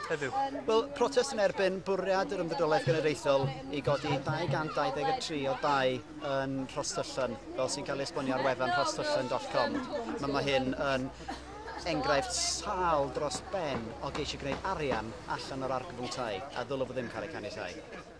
heddiw? Wel, protest yn erbyn bwriad yr ymddodolaeth genedlaethol i godi 223 o dau yn Rhostyllen, fel sy'n cael ei esbonio ar wefan rhostyllen.com. Mae hyn yn enghraifft sâl dros ben o geisio gwneud arian allan o'r argyfwng tai, a ddylai fod ddim cael ei caniatáu.